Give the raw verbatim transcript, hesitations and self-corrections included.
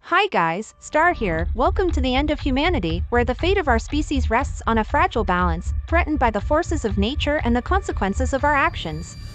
Hi guys, Starr here. Welcome to the end of humanity, where the fate of our species rests on a fragile balance, threatened by the forces of nature and the consequences of our actions.